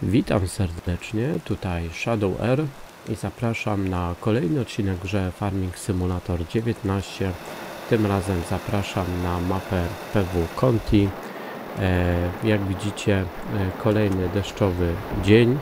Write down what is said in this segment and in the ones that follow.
Witam serdecznie, tutaj Shadow R i zapraszam na kolejny odcinek w grze Farming Simulator 19. Tym razem zapraszam na mapę PW Conti. Jak widzicie, kolejny deszczowy dzień.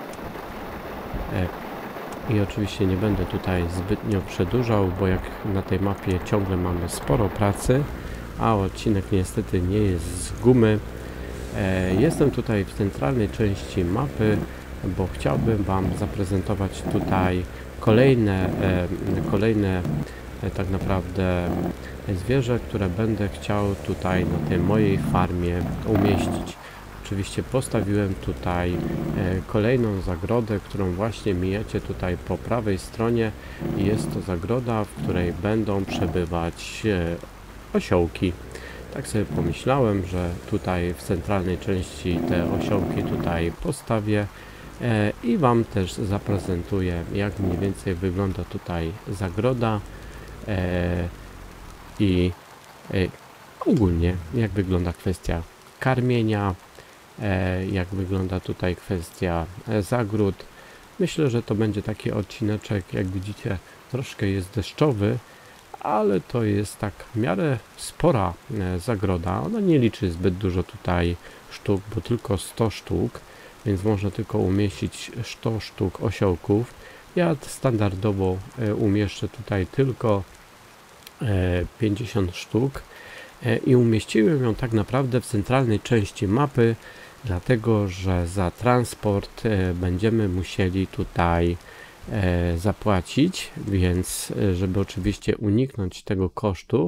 I oczywiście nie będę tutaj zbytnio przedłużał, bo jak na tej mapie ciągle mamy sporo pracy, a odcinek niestety nie jest z gumy. Jestem tutaj w centralnej części mapy, bo chciałbym Wam zaprezentować tutaj kolejne tak naprawdę zwierzę, które będę chciał tutaj na tej mojej farmie umieścić. Oczywiście postawiłem tutaj kolejną zagrodę, którą właśnie mijacie tutaj po prawej stronie. Jest to zagroda, w której będą przebywać osiołki. Tak sobie pomyślałem, że tutaj w centralnej części te osiołki tutaj postawię i Wam też zaprezentuję, jak mniej więcej wygląda tutaj zagroda i ogólnie jak wygląda kwestia karmienia, jak wygląda tutaj kwestia zagród. Myślę, że to będzie taki odcineczek, jak widzicie, troszkę jest deszczowy, ale to jest tak w miarę spora zagroda. Ona nie liczy zbyt dużo tutaj sztuk, bo tylko 100 sztuk, więc można tylko umieścić 100 sztuk osiołków. Ja standardowo umieszczę tutaj tylko 50 sztuk i umieściłem ją tak naprawdę w centralnej części mapy, dlatego że za transport będziemy musieli tutaj zapłacić, więc żeby oczywiście uniknąć tego kosztu,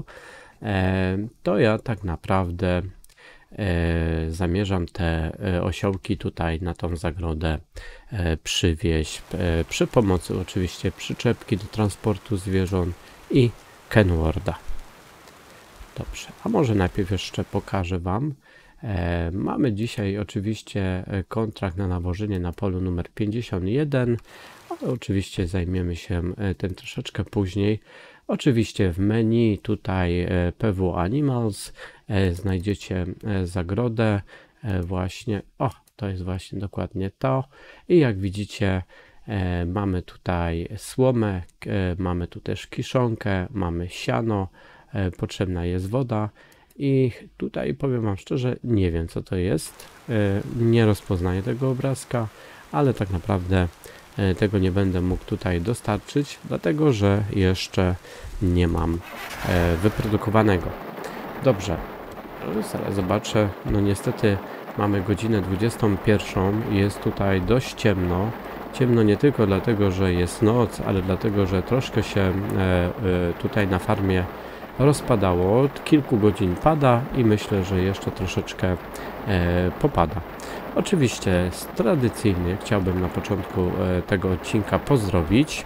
to ja tak naprawdę zamierzam te osiołki tutaj na tą zagrodę przywieźć przy pomocy oczywiście przyczepki do transportu zwierząt i Kenwortha. Dobrze, a może najpierw jeszcze pokażę Wam. Mamy dzisiaj oczywiście kontrakt na nawożenie na polu numer 51, ale oczywiście zajmiemy się tym troszeczkę później. Oczywiście w menu tutaj PW Animals znajdziecie zagrodę właśnie, to jest właśnie dokładnie to. I jak widzicie, mamy tutaj słomę, mamy tu też kiszonkę, mamy siano, potrzebna jest woda. I tutaj powiem Wam szczerze, nie wiem co to jest, nie rozpoznaję tego obrazka, ale tak naprawdę tego nie będę mógł tutaj dostarczyć, dlatego że jeszcze nie mam wyprodukowanego. Dobrze, zaraz zobaczę, no niestety mamy godzinę 21, jest tutaj dość ciemno. Ciemno nie tylko dlatego, że jest noc, ale dlatego, że troszkę się tutaj na farmie rozpadało. Od kilku godzin pada i myślę, że jeszcze troszeczkę popada. Oczywiście tradycyjnie chciałbym na początku tego odcinka pozdrowić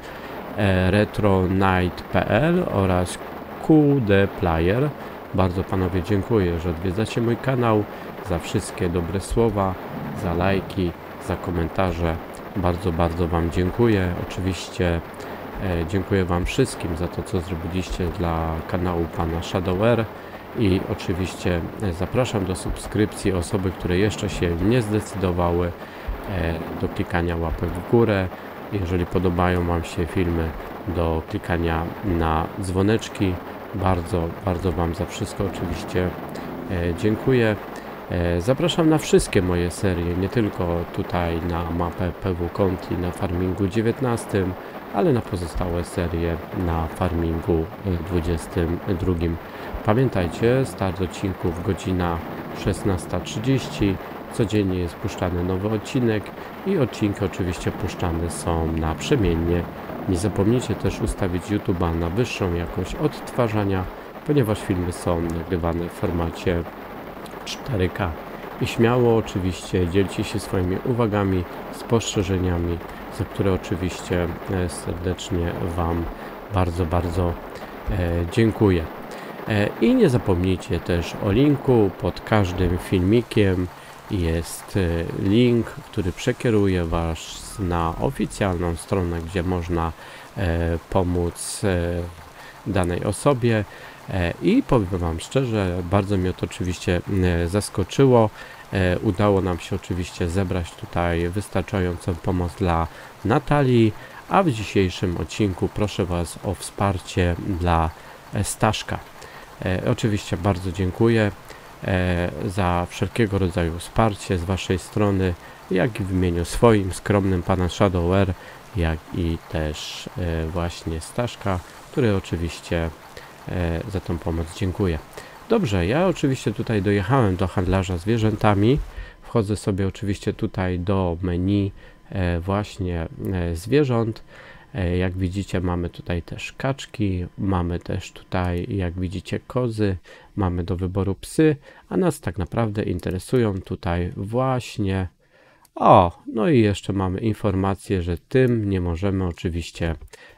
RetroNight.pl oraz QD Player. Bardzo panowie dziękuję, że odwiedzacie mój kanał, za wszystkie dobre słowa, za lajki, za komentarze. Bardzo Wam dziękuję. Oczywiście dziękuję Wam wszystkim za to, co zrobiliście dla kanału pana Shadow R i oczywiście zapraszam do subskrypcji osoby, które jeszcze się nie zdecydowały, do klikania łapek w górę. Jeżeli podobają Wam się filmy, do klikania na dzwoneczki. Bardzo Wam za wszystko oczywiście dziękuję. Zapraszam na wszystkie moje serie, nie tylko tutaj na mapę PW Conti na Farmingu 19, ale na pozostałe serie na Farmingu 22. Pamiętajcie, start odcinków godzina 16:30. Codziennie jest puszczany nowy odcinek i odcinki oczywiście puszczane są naprzemiennie. Nie zapomnijcie też ustawić YouTube'a na wyższą jakość odtwarzania, ponieważ filmy są nagrywane w formacie 4K. I śmiało oczywiście dzielcie się swoimi uwagami, spostrzeżeniami, za które oczywiście serdecznie Wam bardzo dziękuję. I nie zapomnijcie też o linku. Pod każdym filmikiem jest link, który przekieruje Was na oficjalną stronę, gdzie można pomóc danej osobie. I powiem Wam szczerze, bardzo mnie to oczywiście zaskoczyło. Udało nam się oczywiście zebrać tutaj wystarczającą pomoc dla Natalii, a w dzisiejszym odcinku proszę Was o wsparcie dla Staszka. Oczywiście bardzo dziękuję za wszelkiego rodzaju wsparcie z Waszej strony, jak i w imieniu swoim, skromnym pana Shadowware, jak i też właśnie Staszka, który oczywiście za tą pomoc dziękuję. Dobrze, ja oczywiście tutaj dojechałem do handlarza zwierzętami. Wchodzę sobie oczywiście tutaj do menu właśnie zwierząt. Jak widzicie, mamy tutaj też kaczki, mamy też tutaj, jak widzicie, kozy, mamy do wyboru psy, a nas tak naprawdę interesują tutaj właśnie... no i jeszcze mamy informację, że tym nie możemy oczywiście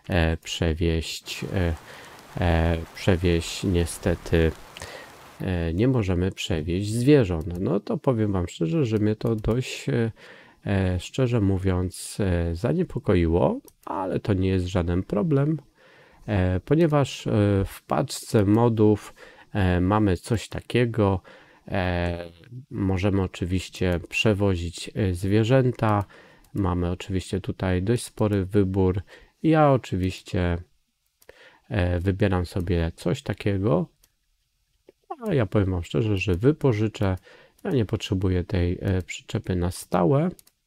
przewieźć niestety, nie możemy przewieźć zwierząt. No to powiem Wam szczerze, że mnie to dość, szczerze mówiąc, zaniepokoiło, ale to nie jest żaden problem, ponieważ w paczce modów mamy coś takiego. Możemy oczywiście przewozić zwierzęta. Mamy oczywiście tutaj dość spory wybór. Ja oczywiście wybieram sobie coś takiego. A ja powiem Wam szczerze, że wypożyczę. Ja nie potrzebuję tej przyczepy na stałe.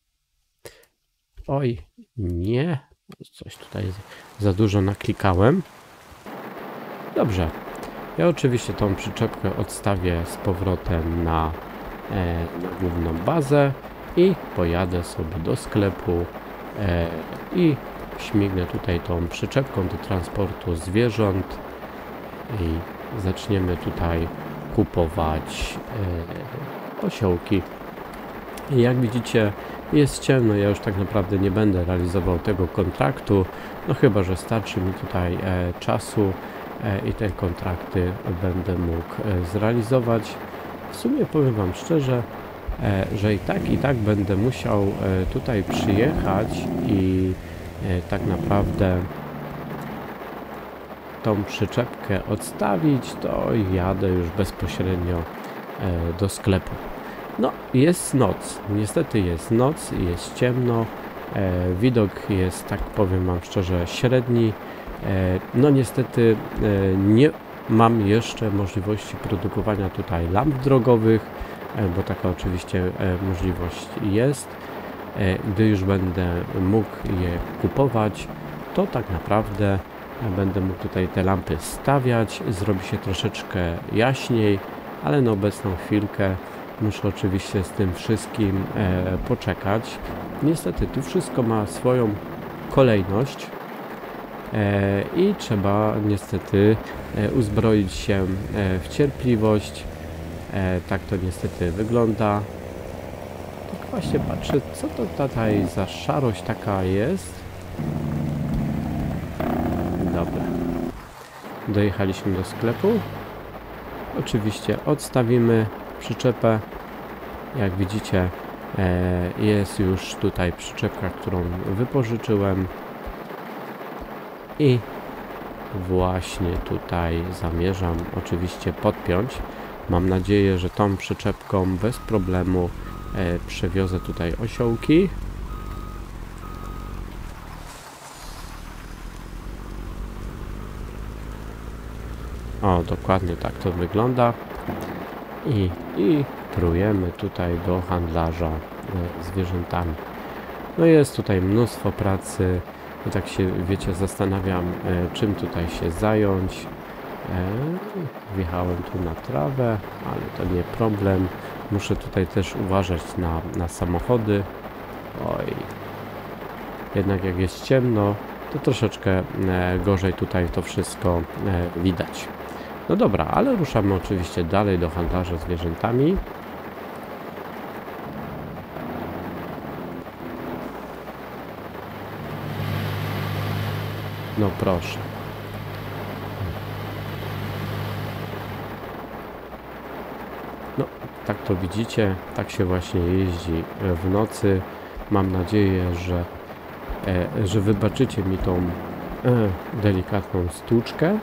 Oj, nie. Coś tutaj za dużo naklikałem. Dobrze. Ja oczywiście tą przyczepkę odstawię z powrotem na główną bazę i pojadę sobie do sklepu i śmignę tutaj tą przyczepką do transportu zwierząt i zaczniemy tutaj kupować osiołki. I jak widzicie, jest ciemno, ja już tak naprawdę nie będę realizował tego kontraktu, no chyba że starczy mi tutaj czasu i te kontrakty będę mógł zrealizować. W sumie powiem Wam szczerze, że i tak będę musiał tutaj przyjechać i tak naprawdę tą przyczepkę odstawić, to jadę już bezpośrednio do sklepu. No, jest noc, niestety jest noc, jest ciemno, widok jest, tak powiem Wam szczerze, średni. No niestety nie mam jeszcze możliwości produkowania tutaj lamp drogowych, bo taka oczywiście możliwość jest. Gdy już będę mógł je kupować, to tak naprawdę będę mógł tutaj te lampy stawiać, zrobi się troszeczkę jaśniej, ale na obecną chwilkę muszę oczywiście z tym wszystkim poczekać. Niestety tu wszystko ma swoją kolejność. I trzeba niestety uzbroić się w cierpliwość. Tak to niestety wygląda. Tak właśnie patrzę, co to tutaj za szarość taka jest. Dobra. Dojechaliśmy do sklepu. Oczywiście odstawimy przyczepę. Jak widzicie, jest już tutaj przyczepka, którą wypożyczyłem. I właśnie tutaj zamierzam oczywiście podpiąć. Mam nadzieję, że tą przyczepką bez problemu przewiozę tutaj osiołki. O, dokładnie tak to wygląda. I prujemy tutaj do handlarza zwierzętami. No jest tutaj mnóstwo pracy. I tak się, wiecie, zastanawiam, czym tutaj się zająć. Wjechałem tu na trawę, ale to nie problem. Muszę tutaj też uważać na samochody. Oj, jednak jak jest ciemno, to troszeczkę gorzej tutaj to wszystko widać. No dobra, ale ruszamy oczywiście dalej do handlarza zwierzętami. No proszę. No, tak to widzicie, tak się właśnie jeździ w nocy. Mam nadzieję, że wybaczycie mi tą delikatną stłuczkę.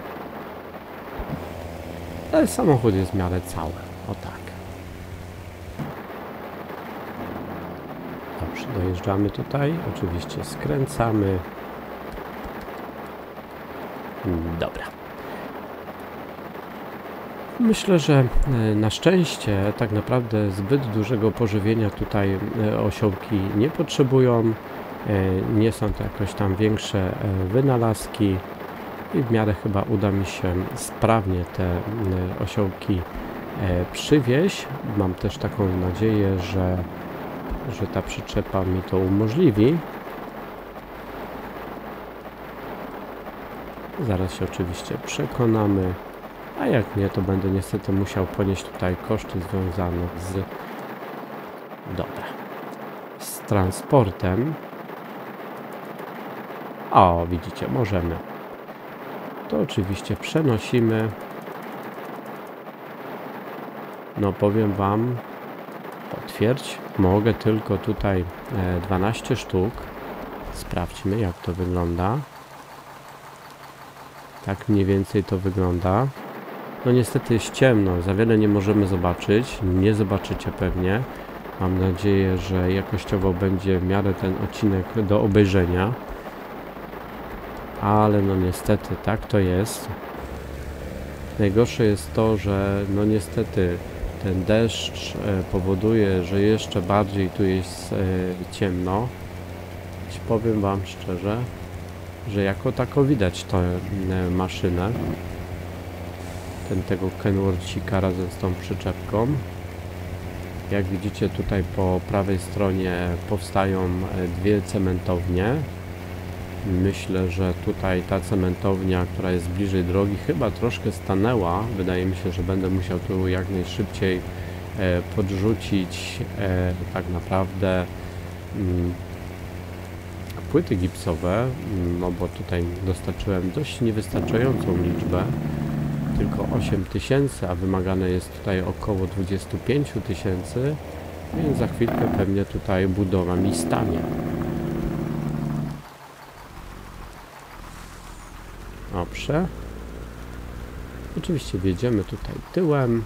Ale samochód jest w miarę cały. O tak. Dobrze, dojeżdżamy tutaj, oczywiście skręcamy. Dobra. Myślę, że na szczęście tak naprawdę zbyt dużego pożywienia tutaj osiołki nie potrzebują. Nie są to jakoś tam większe wynalazki i w miarę chyba uda mi się sprawnie te osiołki przywieźć. Mam też taką nadzieję, że ta przyczepa mi to umożliwi. Zaraz się oczywiście przekonamy, a jak nie, to będę niestety musiał ponieść tutaj koszty związane z transportem. O, widzicie, możemy. To oczywiście przenosimy. No powiem wam, potwierdź, mogę tylko tutaj 12 sztuk. Sprawdźmy, jak to wygląda. Tak mniej więcej to wygląda. No niestety jest ciemno, za wiele nie możemy zobaczyć. Nie zobaczycie pewnie. Mam nadzieję, że jakościowo będzie w miarę ten odcinek do obejrzenia. Ale no niestety tak to jest. Najgorsze jest to, że no niestety ten deszcz powoduje, że jeszcze bardziej tu jest ciemno. Powiem wam szczerze, że jako tako widać tę maszynę. Tego Kenworthika razem z tą przyczepką. Jak widzicie, tutaj po prawej stronie powstają dwie cementownie. Myślę, że tutaj ta cementownia, która jest bliżej drogi, chyba troszkę stanęła. Wydaje mi się, że będę musiał tu jak najszybciej podrzucić tak naprawdę płyty gipsowe, no bo tutaj dostarczyłem dość niewystarczającą liczbę, tylko 8000, a wymagane jest tutaj około 25 000, więc za chwilkę pewnie tutaj budowa mi stanie. Dobrze. Oczywiście wjedziemy tutaj tyłem.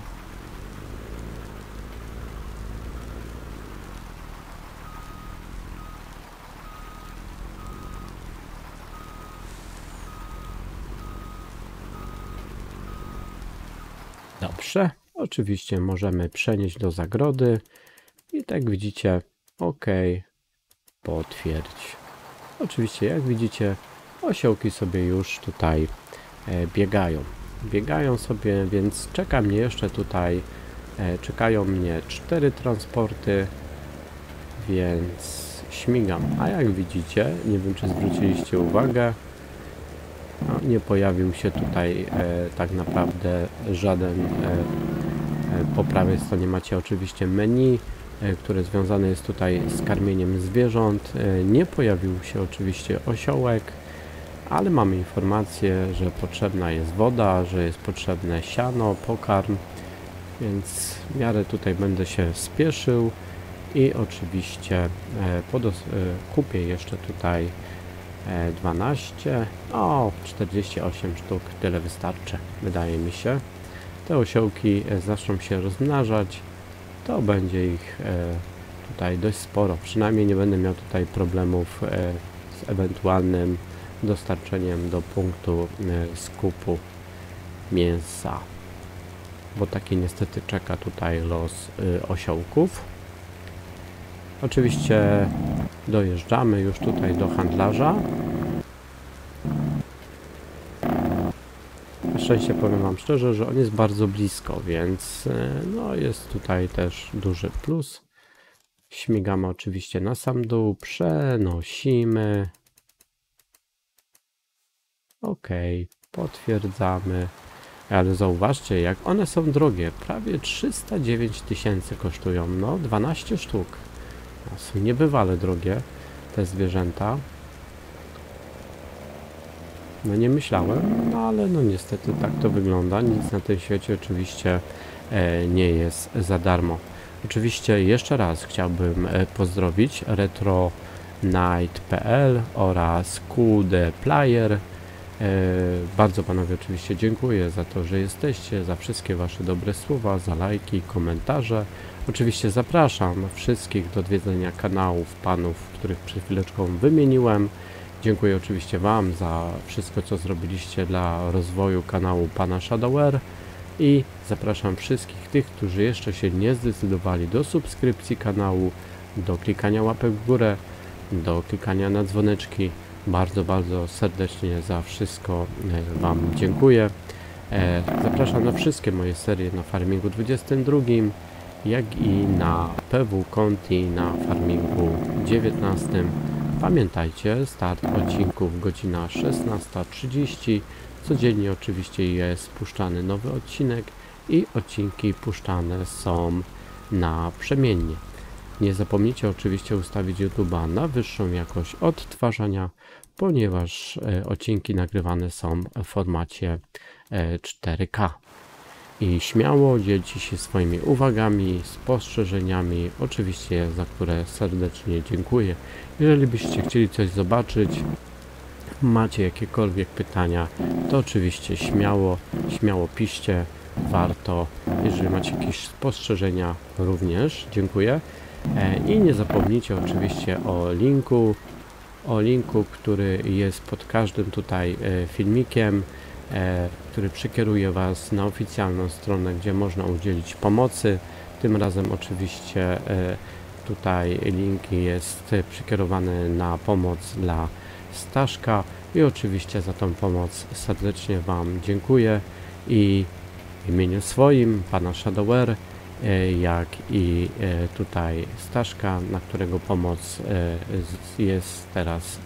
Dobrze. Oczywiście możemy przenieść do zagrody. I tak widzicie, OK. Potwierdź. Oczywiście jak widzicie, osiołki sobie już tutaj biegają. Biegają sobie, więc czeka mnie jeszcze tutaj, czekają mnie 4 transporty, więc śmigam. A jak widzicie, nie wiem czy zwróciliście uwagę, no, nie pojawił się tutaj tak naprawdę żaden, po prawej stronie macie oczywiście menu, które związane jest tutaj z karmieniem zwierząt. Nie pojawił się oczywiście osiołek, ale mamy informację, że potrzebna jest woda, że jest potrzebne siano, pokarm, więc w miarę tutaj będę się spieszył i oczywiście kupię jeszcze tutaj 48 sztuk, tyle wystarczy, wydaje mi się. Te osiołki zaczną się rozmnażać, to będzie ich tutaj dość sporo, przynajmniej nie będę miał tutaj problemów z ewentualnym dostarczeniem do punktu skupu mięsa, bo taki niestety czeka tutaj los osiołków. Oczywiście dojeżdżamy już tutaj do handlarza. Na szczęście powiem wam szczerze, że on jest bardzo blisko, więc no jest tutaj też duży plus. Śmigamy oczywiście na sam dół, przenosimy. OK, potwierdzamy. Ale zauważcie, jak one są drogie. Prawie 309 000 kosztują. No, 12 sztuk. No, są niebywale drogie te zwierzęta. No nie myślałem, no ale no niestety tak to wygląda. Nic na tym świecie oczywiście nie jest za darmo. Oczywiście jeszcze raz chciałbym pozdrowić RetroNight.pl oraz QD Player. Bardzo panowie oczywiście dziękuję za to, że jesteście, za wszystkie wasze dobre słowa, za lajki, komentarze. Oczywiście zapraszam wszystkich do odwiedzenia kanałów panów, których przed chwileczką wymieniłem. Dziękuję oczywiście wam za wszystko, co zrobiliście dla rozwoju kanału pana Shadowr i zapraszam wszystkich tych, którzy jeszcze się nie zdecydowali, do subskrypcji kanału, do klikania łapek w górę, do klikania na dzwoneczki. Bardzo serdecznie za wszystko wam dziękuję. Zapraszam na wszystkie moje serie na Farmingu 22, jak i na PW Conti na Farmingu 19. Pamiętajcie, start odcinków godzina 16:30. Codziennie oczywiście jest spuszczany nowy odcinek i odcinki puszczane są naprzemiennie. Nie zapomnijcie oczywiście ustawić YouTube'a na wyższą jakość odtwarzania, ponieważ odcinki nagrywane są w formacie 4K. I śmiało dzielcie się swoimi uwagami, spostrzeżeniami, oczywiście za które serdecznie dziękuję. Jeżeli byście chcieli coś zobaczyć, macie jakiekolwiek pytania, to oczywiście śmiało piszcie, warto. Jeżeli macie jakieś spostrzeżenia, również dziękuję. I nie zapomnijcie oczywiście o linku, który jest pod każdym tutaj filmikiem, który przekieruje was na oficjalną stronę, gdzie można udzielić pomocy. Tym razem oczywiście tutaj link jest przekierowany na pomoc dla Staszka i oczywiście za tą pomoc serdecznie wam dziękuję i w imieniu swoim, pana Shadowr, jak i tutaj Staszka, na którego pomoc jest teraz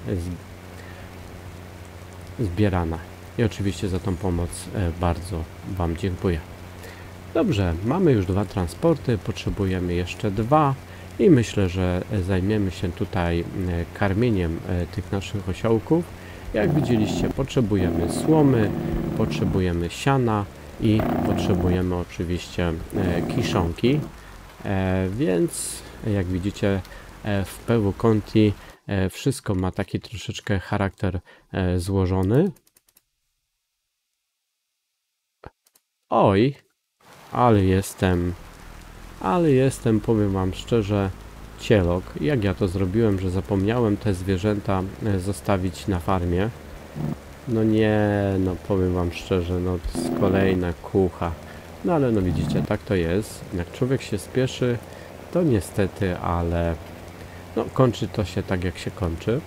zbierana. I oczywiście za tą pomoc bardzo wam dziękuję. Dobrze, mamy już 2 transporty, potrzebujemy jeszcze 2 i myślę, że zajmiemy się tutaj karmieniem tych naszych osiołków. Jak widzieliście, potrzebujemy słomy, potrzebujemy siana i potrzebujemy oczywiście kiszonki, więc jak widzicie w PW Conti wszystko ma taki troszeczkę charakter złożony. Oj, ale jestem, powiem wam szczerze, cielok. Jak ja to zrobiłem, że zapomniałem te zwierzęta zostawić na farmie? No nie, no powiem wam szczerze, no to jest kolejna kucha. No ale no widzicie, tak to jest. Jak człowiek się spieszy, to niestety, ale no kończy to się tak, jak się kończy.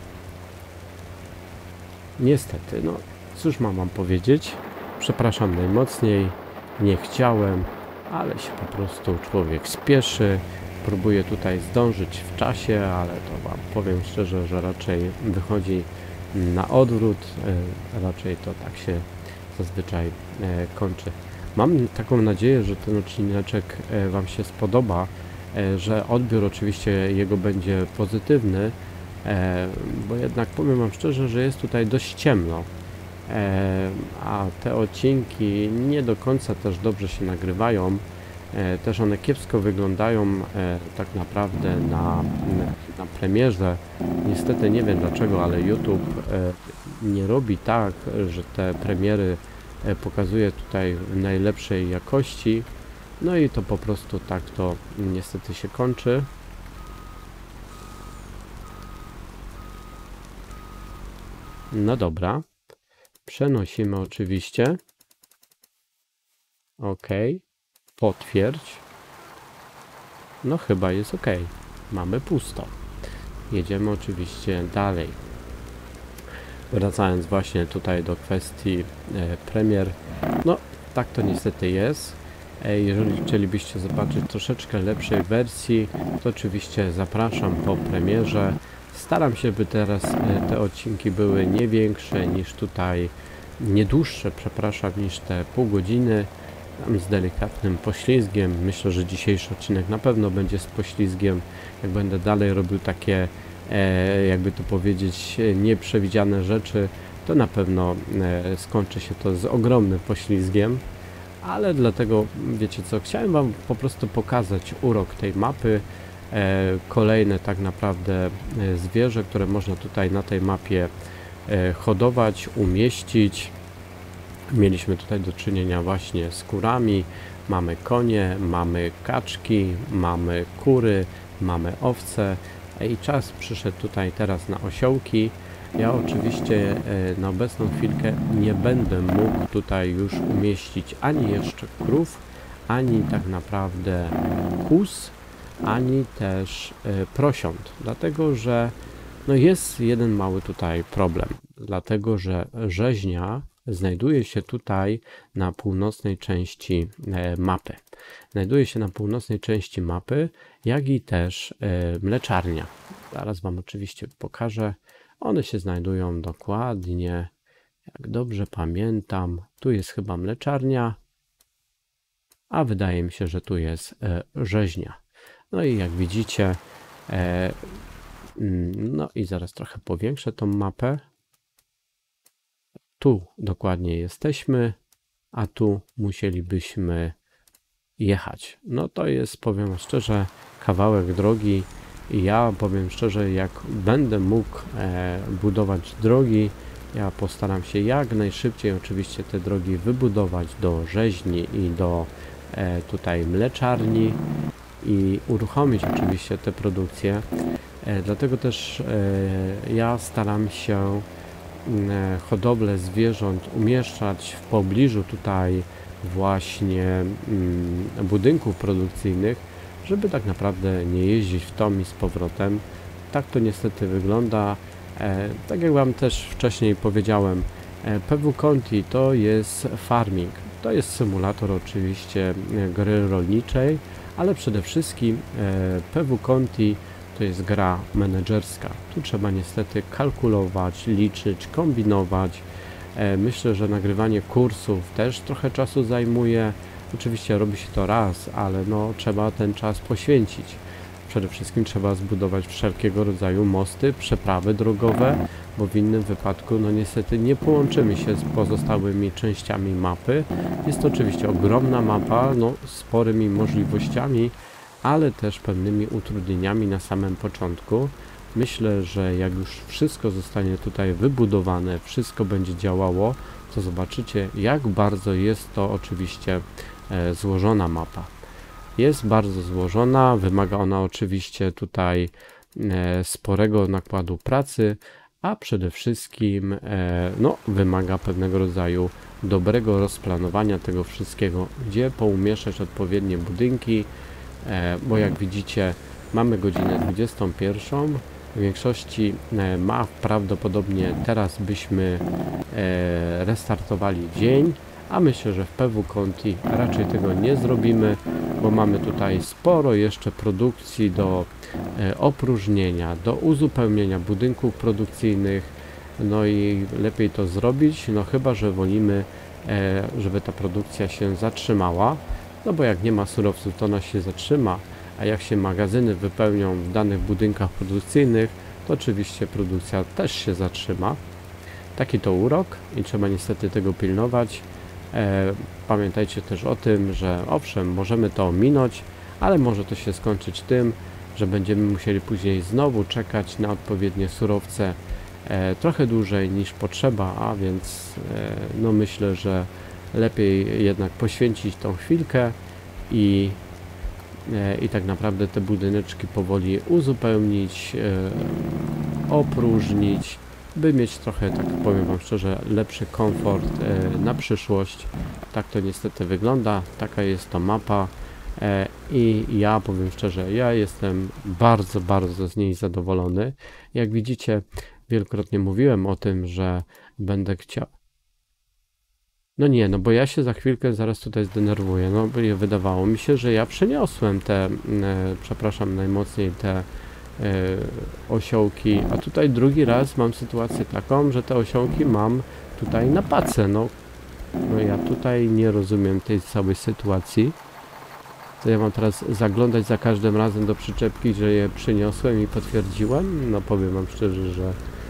Niestety, no cóż mam wam powiedzieć? Przepraszam najmocniej, nie chciałem, ale się po prostu człowiek spieszy. Próbuję tutaj zdążyć w czasie, ale to wam powiem szczerze, że raczej wychodzi na odwrót, raczej to tak się zazwyczaj kończy. Mam taką nadzieję, że ten odcineczek wam się spodoba, że odbiór oczywiście jego będzie pozytywny, bo jednak powiem wam szczerze, że jest tutaj dość ciemno, a te odcinki nie do końca też dobrze się nagrywają. Też one kiepsko wyglądają tak naprawdę na premierze. Niestety nie wiem dlaczego, ale YouTube nie robi tak, że te premiery pokazuje tutaj w najlepszej jakości. No i to po prostu tak to niestety się kończy. No dobra. Przenosimy oczywiście. OK. Potwierdź. No chyba jest OK. Mamy pusto. Jedziemy oczywiście dalej. Wracając właśnie tutaj do kwestii premier. No tak to niestety jest. Jeżeli chcielibyście zobaczyć troszeczkę lepszej wersji, to oczywiście zapraszam po premierze. Staram się, by teraz te odcinki były nie większe niż tutaj, nie dłuższe, przepraszam, niż te pół godziny. Tam z delikatnym poślizgiem. Myślę, że dzisiejszy odcinek na pewno będzie z poślizgiem. Jak będę dalej robił takie, jakby to powiedzieć, nieprzewidziane rzeczy, to na pewno skończy się to z ogromnym poślizgiem. Ale dlatego, wiecie co, chciałem wam po prostu pokazać urok tej mapy. Kolejne tak naprawdę zwierzę, które można tutaj na tej mapie hodować, umieścić. Mieliśmy tutaj do czynienia właśnie z kurami, mamy konie, mamy kaczki, mamy kury, mamy owce i czas przyszedł tutaj teraz na osiołki. Ja oczywiście na obecną chwilkę nie będę mógł tutaj już umieścić ani jeszcze krów, ani tak naprawdę kóz, ani też prosiąt, dlatego że no jest jeden mały tutaj problem, dlatego że rzeźnia znajduje się tutaj na północnej części mapy. Znajduje się na północnej części mapy, jak i też mleczarnia. Zaraz Wam oczywiście pokażę. One się znajdują dokładnie, jak dobrze pamiętam, tu jest chyba mleczarnia, a wydaje mi się, że tu jest rzeźnia. No i jak widzicie, no i zaraz trochę powiększę tą mapę. Tu dokładnie jesteśmy, a tu musielibyśmy jechać. No to jest, powiem szczerze, kawałek drogi. I ja powiem szczerze, jak będę mógł budować drogi, ja postaram się jak najszybciej oczywiście te drogi wybudować do rzeźni i do tutaj mleczarni i uruchomić oczywiście te produkcje. Dlatego też ja staram się hodowlę zwierząt umieszczać w pobliżu tutaj właśnie budynków produkcyjnych, żeby tak naprawdę nie jeździć w tom i z powrotem. Tak to niestety wygląda. Tak jak Wam też wcześniej powiedziałem, PW Conti to jest farming. To jest symulator oczywiście gry rolniczej, ale przede wszystkim PW Conti to jest gra menedżerska. Tu trzeba niestety kalkulować, liczyć, kombinować. Myślę, że nagrywanie kursów też trochę czasu zajmuje. Oczywiście robi się to raz, ale no trzeba ten czas poświęcić. Przede wszystkim trzeba zbudować wszelkiego rodzaju mosty, przeprawy drogowe, bo w innym wypadku no niestety nie połączymy się z pozostałymi częściami mapy. Jest to oczywiście ogromna mapa, no sporymi możliwościami, ale też pewnymi utrudnieniami na samym początku. Myślę, że jak już wszystko zostanie tutaj wybudowane, wszystko będzie działało, to zobaczycie, jak bardzo jest to oczywiście złożona mapa. Jest bardzo złożona, wymaga ona oczywiście tutaj sporego nakładu pracy, a przede wszystkim no, wymaga pewnego rodzaju dobrego rozplanowania tego wszystkiego, gdzie poumieszczać odpowiednie budynki, bo jak widzicie mamy godzinę 21. W większości map prawdopodobnie teraz byśmy restartowali dzień, a myślę, że w PW Conti raczej tego nie zrobimy, bo mamy tutaj sporo jeszcze produkcji do opróżnienia, do uzupełnienia budynków produkcyjnych, no i lepiej to zrobić, no chyba że wolimy, żeby ta produkcja się zatrzymała, no bo jak nie ma surowców, to ona się zatrzyma, a jak się magazyny wypełnią w danych budynkach produkcyjnych, to oczywiście produkcja też się zatrzyma. Taki to urok i trzeba niestety tego pilnować. Pamiętajcie też o tym, że owszem, możemy to ominąć, ale może to się skończyć tym, że będziemy musieli później znowu czekać na odpowiednie surowce trochę dłużej niż potrzeba, a więc no myślę, że lepiej jednak poświęcić tą chwilkę i tak naprawdę te budyneczki powoli uzupełnić, opróżnić, by mieć trochę, tak powiem Wam szczerze, lepszy komfort na przyszłość. Tak to niestety wygląda, taka jest to mapa i ja powiem szczerze, ja jestem bardzo, bardzo z niej zadowolony. Jak widzicie, wielokrotnie mówiłem o tym, że będę chciał... No nie, no bo ja się za chwilkę zaraz tutaj zdenerwuję, no bo wydawało mi się, że ja przeniosłem te, przepraszam najmocniej, te osiołki, a tutaj drugi raz mam sytuację taką, że te osiołki mam tutaj na pace, no ja tutaj nie rozumiem tej całej sytuacji. To ja mam teraz zaglądać za każdym razem do przyczepki, że je przyniosłem i potwierdziłem? No powiem Wam szczerze, że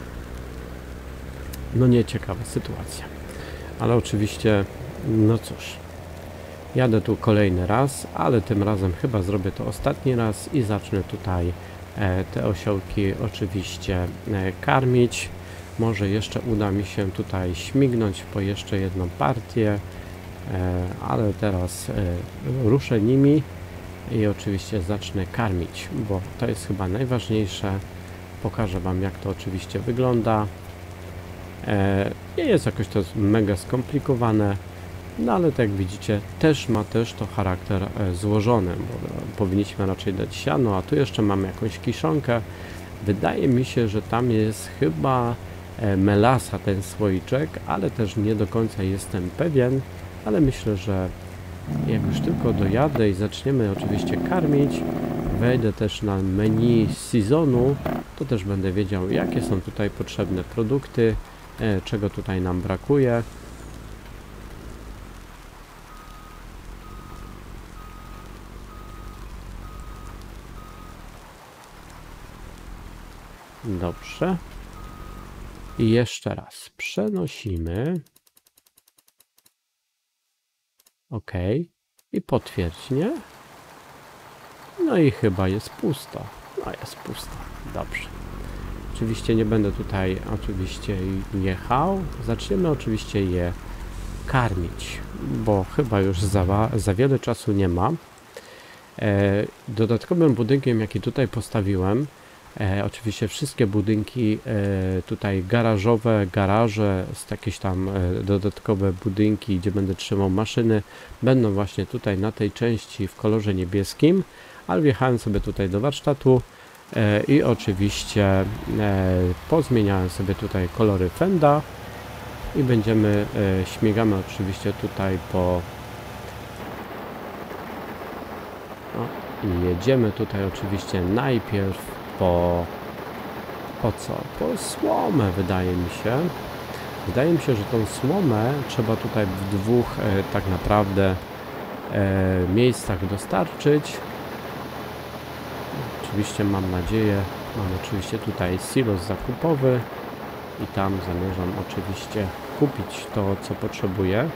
no nieciekawa sytuacja. Ale oczywiście, no cóż, jadę tu kolejny raz, ale tym razem chyba zrobię to ostatni raz i zacznę tutaj te osiołki oczywiście karmić. Może jeszcze uda mi się tutaj śmignąć po jeszcze jedną partię, ale teraz ruszę nimi i oczywiście zacznę karmić, bo to jest chyba najważniejsze. Pokażę Wam, jak to oczywiście wygląda. Nie jest jakoś to mega skomplikowane, no ale tak jak widzicie, ma też to charakter złożony, bo powinniśmy raczej dać siano, a tu jeszcze mamy jakąś kiszonkę. Wydaje mi się, że tam jest chyba melasa ten słoiczek, ale też nie do końca jestem pewien, ale myślę, że jak już tylko dojadę i zaczniemy oczywiście karmić, wejdę też na menu sezonu, to też będę wiedział, jakie są tutaj potrzebne produkty, czego tutaj nam brakuje. Dobrze. I jeszcze raz przenosimy. OK. I potwierdź, nie? No i chyba jest pusto. No jest pusto. Dobrze. Oczywiście nie będę tutaj jechał. Zaczniemy oczywiście je karmić, bo chyba już za wiele czasu nie ma. Dodatkowym budynkiem, jaki tutaj postawiłem, oczywiście wszystkie budynki tutaj garażowe, garaże, jakieś tam dodatkowe budynki, gdzie będę trzymał maszyny, będą właśnie tutaj na tej części w kolorze niebieskim, ale wjechałem sobie tutaj do warsztatu i oczywiście pozmieniałem sobie tutaj kolory fenda i będziemy, śmigamy oczywiście tutaj i jedziemy tutaj oczywiście najpierw po co? Po słomę, wydaje mi się. Wydaje mi się, że tą słomę trzeba tutaj w dwóch tak naprawdę miejscach dostarczyć. Oczywiście mam nadzieję, mam oczywiście tutaj silos zakupowy i tam zamierzam oczywiście kupić to, co potrzebuję.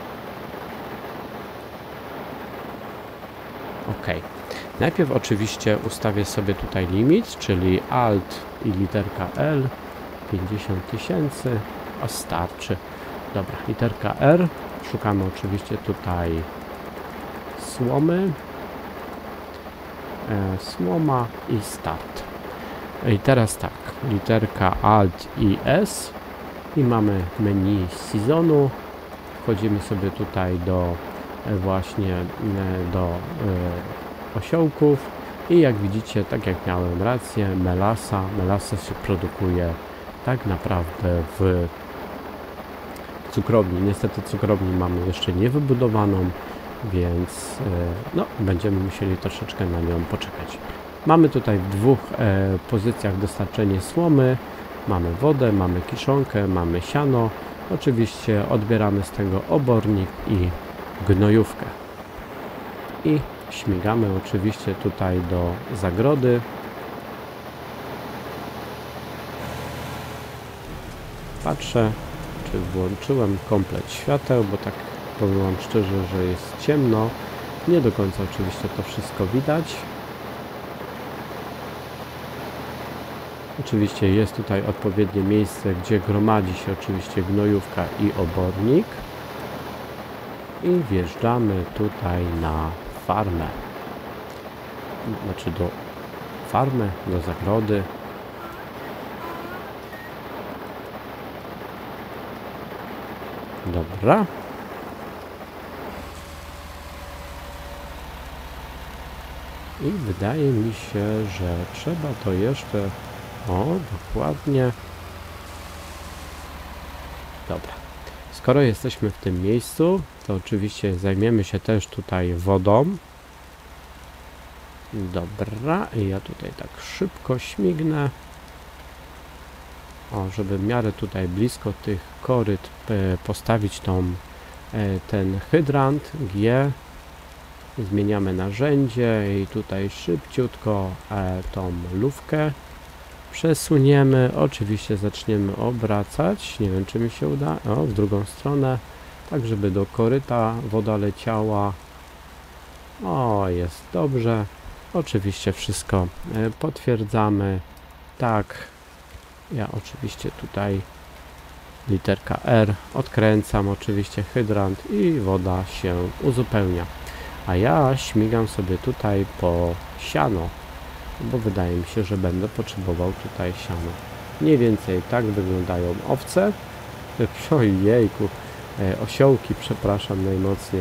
OK. Najpierw oczywiście ustawię sobie tutaj limit, czyli Alt i literka L, 50 000, a starczy. Dobra, literka R, szukamy oczywiście tutaj słomy, słoma i start. I teraz tak, literka Alt i S i mamy menu sezonu, wchodzimy sobie tutaj do osiołków i jak widzicie, tak jak miałem rację, melasa się produkuje tak naprawdę w cukrowni. Niestety cukrowni mamy jeszcze nie wybudowaną, więc no, będziemy musieli troszeczkę na nią poczekać. Mamy tutaj w dwóch pozycjach dostarczenie słomy, mamy wodę, mamy kiszonkę, mamy siano. Oczywiście odbieramy z tego obornik i gnojówkę. I śmigamy oczywiście tutaj do zagrody. Patrzę, czy włączyłem komplet świateł, bo tak powiem Wam szczerze, że jest ciemno. Nie do końca oczywiście to wszystko widać. Oczywiście jest tutaj odpowiednie miejsce, gdzie gromadzi się oczywiście gnojówka i obornik. I wjeżdżamy tutaj na farmę. Znaczy do farmy, do zagrody. Dobra. I wydaje mi się, że trzeba to jeszcze... O, dokładnie. Dobra. Skoro jesteśmy w tym miejscu, to oczywiście zajmiemy się też tutaj wodą. Dobra, i ja tutaj tak szybko śmignę. O, żeby w miarę tutaj blisko tych koryt postawić ten hydrant G. Zmieniamy narzędzie i tutaj szybciutko tą lufkę przesuniemy. Oczywiście zaczniemy obracać. Nie wiem, czy mi się uda. O, w drugą stronę. Tak, żeby do koryta woda leciała. O, jest dobrze. Oczywiście wszystko potwierdzamy. Tak. Ja oczywiście tutaj literka R, odkręcam oczywiście hydrant i woda się uzupełnia. A ja śmigam sobie tutaj po siano, bo wydaje mi się, że będę potrzebował tutaj siano. Mniej więcej tak wyglądają owce. Ojejku, osiołki, przepraszam najmocniej.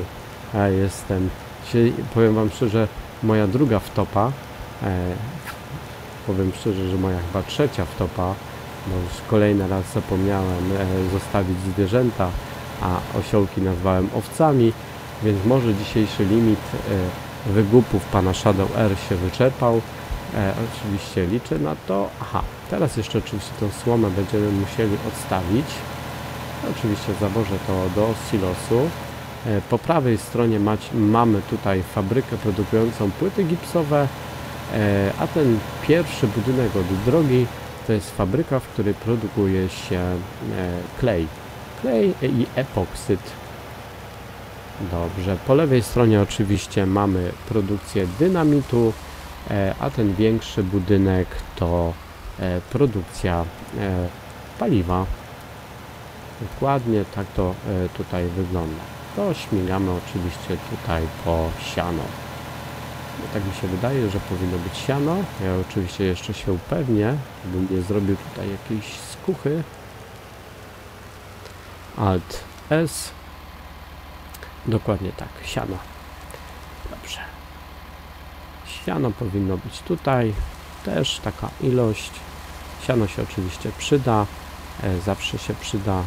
Powiem wam szczerze, moja druga wtopa, powiem szczerze, że moja chyba trzecia wtopa, bo już kolejny raz zapomniałem zostawić zwierzęta, a osiołki nazwałem owcami, więc może dzisiejszy limit wygupów pana Shadow R się wyczerpał. Oczywiście liczę na to. Aha, teraz jeszcze oczywiście tą słomę będziemy musieli odstawić. Oczywiście zawożę to do silosu. Po prawej stronie mamy tutaj fabrykę produkującą płyty gipsowe, a ten pierwszy budynek od drogi to jest fabryka, w której produkuje się klej i epoksyd. Dobrze, po lewej stronie oczywiście mamy produkcję dynamitu, a ten większy budynek to produkcja paliwa. Dokładnie tak to tutaj wygląda. To śmigamy oczywiście tutaj po siano. Tak mi się wydaje, że powinno być siano. Ja oczywiście jeszcze się upewnię, żebym nie zrobił tutaj jakiejś skuchy. Alt S. Dokładnie tak, siano. Dobrze. Siano powinno być tutaj. Też taka ilość. Siano się oczywiście przyda. Zawsze się przyda.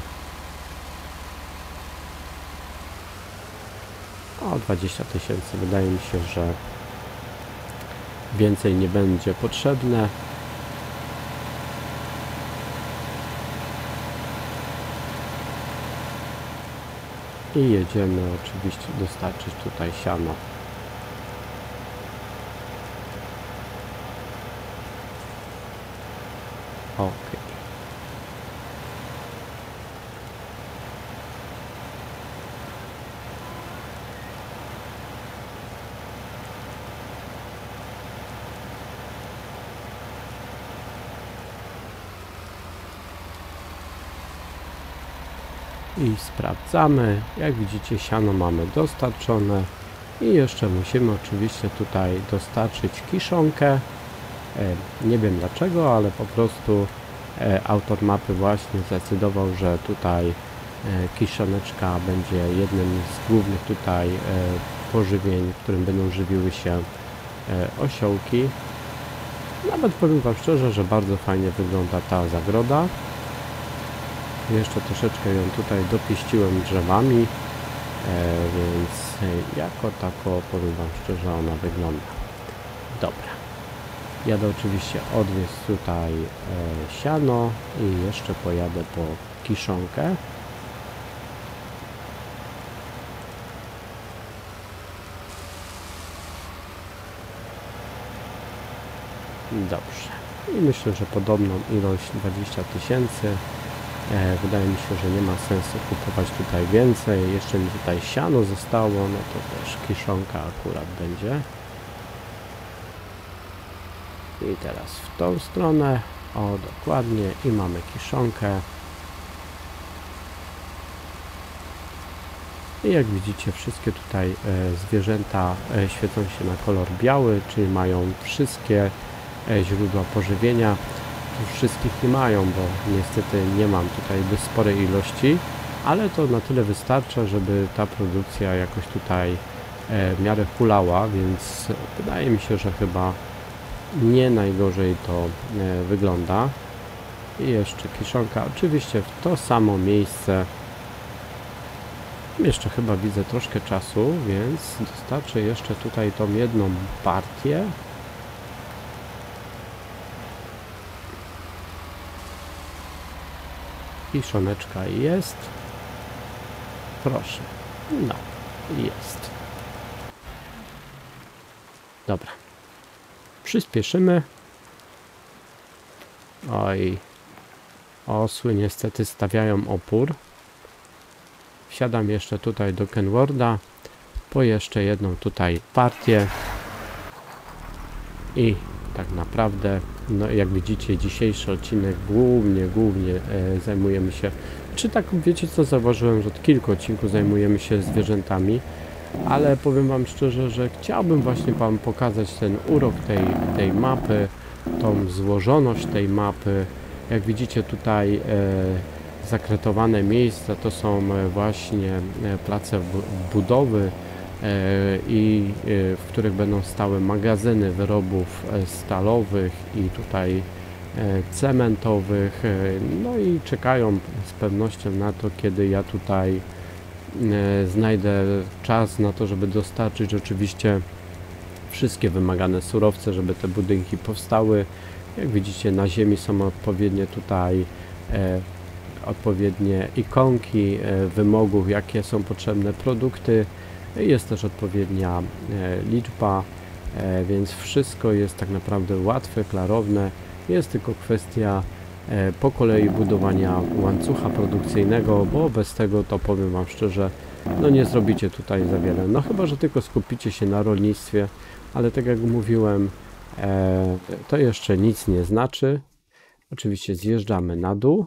O 20 000. Wydaje mi się, że więcej nie będzie potrzebne. I jedziemy oczywiście dostarczyć tutaj siano. Ok. I sprawdzamy. Jak widzicie, siano mamy dostarczone i jeszcze musimy oczywiście tutaj dostarczyć kiszonkę. Nie wiem dlaczego, ale po prostu autor mapy właśnie zdecydował, że tutaj kiszoneczka będzie jednym z głównych tutaj pożywień, którym będą żywiły się osiołki. Nawet powiem wam szczerze, że bardzo fajnie wygląda ta zagroda. Jeszcze troszeczkę ją tutaj dopieściłem drzewami, więc jako tako powiem wam szczerze, ona wygląda. Dobra. Jadę oczywiście odwieźć tutaj siano i jeszcze pojadę po kiszonkę. Dobrze. I myślę, że podobną ilość 20 000. Wydaje mi się, że nie ma sensu kupować tutaj więcej. Jeszcze mi tutaj siano zostało, no to też kiszonka akurat będzie. I teraz w tą stronę, o dokładnie, i mamy kiszonkę. I jak widzicie, wszystkie tutaj zwierzęta świecą się na kolor biały, czyli mają wszystkie źródła pożywienia. Wszystkich nie mają, bo niestety nie mam tutaj sporej ilości, ale to na tyle wystarcza, żeby ta produkcja jakoś tutaj w miarę hulała, więc wydaje mi się, że chyba nie najgorzej to wygląda. I jeszcze kiszonka, oczywiście w to samo miejsce. Jeszcze chyba widzę troszkę czasu, więc dostarczę jeszcze tutaj tą jedną partię. Kiszoneczka jest. Proszę. No, jest. Dobra. Przyspieszymy. Oj. Osły niestety stawiają opór. Wsiadam jeszcze tutaj do Kenwortha. Po jeszcze jedną tutaj partię. I tak naprawdę, no jak widzicie, dzisiejszy odcinek głównie zajmujemy się, Znaczy tak, wiecie co, zauważyłem, że od kilku odcinków zajmujemy się zwierzętami, ale powiem wam szczerze, że chciałbym właśnie wam pokazać ten urok tej mapy, tą złożoność tej mapy. Jak widzicie tutaj zakretowane miejsca to są właśnie place budowy w których będą stały magazyny wyrobów stalowych i tutaj cementowych, no i czekają z pewnością na to, kiedy ja tutaj znajdę czas na to, żeby dostarczyć oczywiście wszystkie wymagane surowce, żeby te budynki powstały. Jak widzicie, na ziemi są odpowiednie tutaj odpowiednie ikonki wymogów, jakie są potrzebne produkty. Jest też odpowiednia liczba, więc wszystko jest tak naprawdę łatwe, klarowne. Jest tylko kwestia po kolei budowania łańcucha produkcyjnego, bo bez tego, to powiem wam szczerze, no nie zrobicie tutaj za wiele. No chyba że tylko skupicie się na rolnictwie, ale tak jak mówiłem, to jeszcze nic nie znaczy. Oczywiście zjeżdżamy na dół,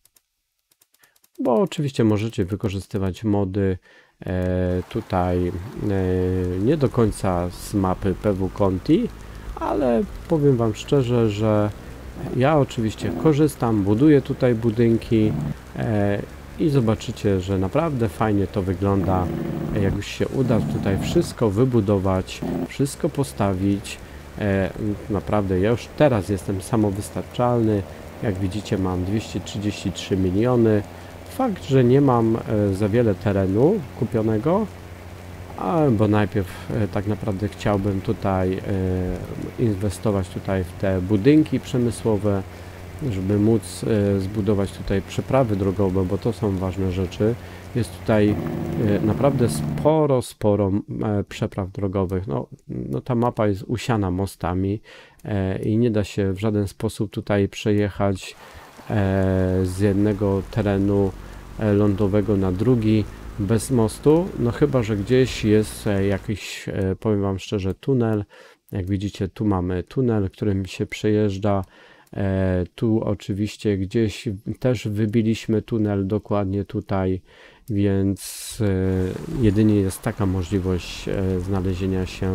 bo oczywiście możecie wykorzystywać mody tutaj nie do końca z mapy PW Conti, ale powiem wam szczerze, że ja oczywiście korzystam, buduję tutaj budynki i zobaczycie, że naprawdę fajnie to wygląda, jak już się uda tutaj wszystko wybudować, wszystko postawić. Naprawdę ja już teraz jestem samowystarczalny, jak widzicie mam 233 miliony. Fakt, że nie mam za wiele terenu kupionego, bo najpierw tak naprawdę chciałbym tutaj inwestować tutaj w te budynki przemysłowe, żeby móc zbudować tutaj przeprawy drogowe, bo to są ważne rzeczy. Jest tutaj naprawdę sporo przepraw drogowych. No ta mapa jest usiana mostami i nie da się w żaden sposób tutaj przejechać z jednego terenu lądowego na drugi bez mostu, no chyba że gdzieś jest jakiś, powiem wam szczerze, tunel. Jak widzicie, tu mamy tunel, którym się przejeżdża. Tu oczywiście gdzieś też wybiliśmy tunel dokładnie tutaj, więc jedynie jest taka możliwość znalezienia się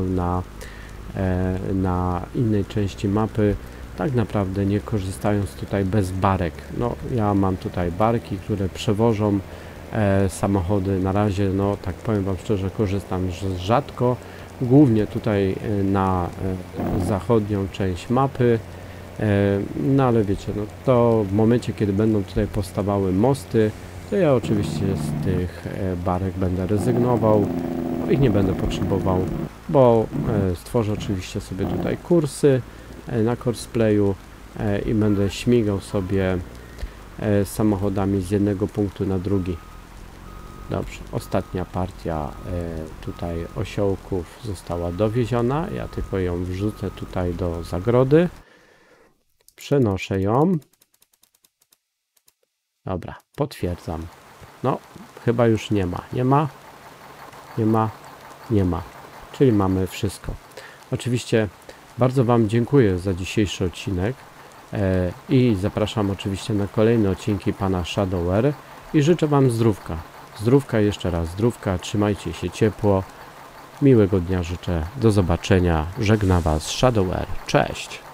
na innej części mapy, tak naprawdę nie korzystając tutaj bez barek. No ja mam tutaj barki, które przewożą samochody. Na razie, no tak powiem wam szczerze, korzystam rzadko, głównie tutaj na zachodnią część mapy. No ale wiecie, no to w momencie, kiedy będą tutaj powstawały mosty, to ja oczywiście z tych barek będę rezygnował, ich nie będę potrzebował, bo stworzę oczywiście sobie tutaj kursy na courseplayu i będę śmigał sobie samochodami z jednego punktu na drugi. Dobrze, ostatnia partia tutaj osiołków została dowieziona, ja tylko ją wrzucę tutaj do zagrody. Przenoszę ją. Dobra, potwierdzam. No, chyba już nie ma. Nie ma. Czyli mamy wszystko. Oczywiście bardzo wam dziękuję za dzisiejszy odcinek i zapraszam oczywiście na kolejne odcinki pana Shadower i życzę wam zdrówka. Zdrówka, jeszcze raz zdrówka, trzymajcie się ciepło. Miłego dnia życzę. Do zobaczenia. Żegna was Shadower. Cześć.